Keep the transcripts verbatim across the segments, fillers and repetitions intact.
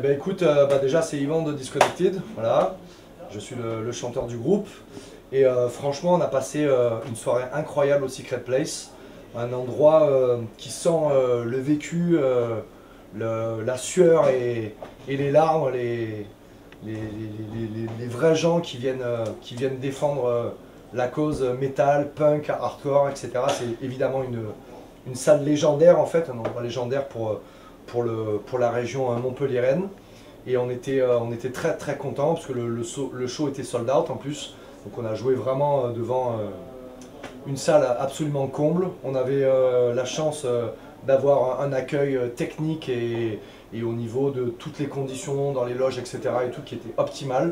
ben écoute, euh, bah déjà c'est Yvan de Disconnected, voilà. Je suis le, le chanteur du groupe. Et euh, franchement, on a passé euh, une soirée incroyable au Secret Place. Un endroit euh, qui sent euh, le vécu, euh, le, la sueur et, et les larmes, les, les, les, les, les vrais gens qui viennent, euh, qui viennent défendre euh, la cause métal, punk, hardcore, et cetera. C'est évidemment une, une salle légendaire en fait, un endroit légendaire pour, pour, le, pour la région montpelliéraine. Et on était, euh, on était très très contents parce que le, le, show, le show était sold out en plus. Donc on a joué vraiment devant euh, une salle absolument comble. On avait euh, la chance euh, d'avoir un accueil technique et, et au niveau de toutes les conditions dans les loges, et cetera et tout qui était optimal.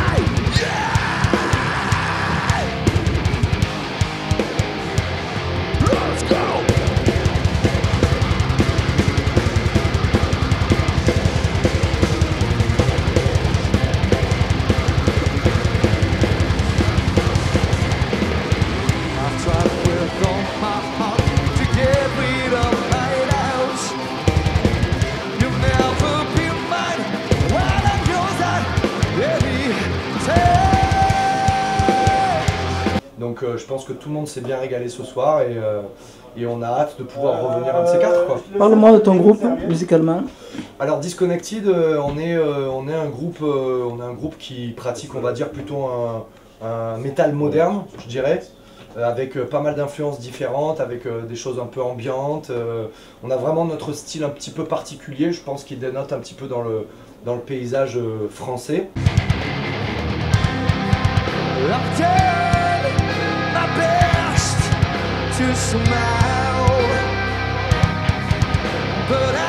Donc euh, je pense que tout le monde s'est bien régalé ce soir et, euh, et on a hâte de pouvoir revenir un de ces quatre, quoi. Parle-moi de ton groupe musicalement. Alors Disconnected, euh, on, est, euh, on, est un groupe, euh, on est un groupe qui pratique, on va dire, plutôt un, un métal moderne, je dirais, euh, avec euh, pas mal d'influences différentes, avec euh, des choses un peu ambiantes. Euh, on a vraiment notre style un petit peu particulier, je pense qu'il dénote un petit peu dans le, dans le paysage euh, français. To smile, but I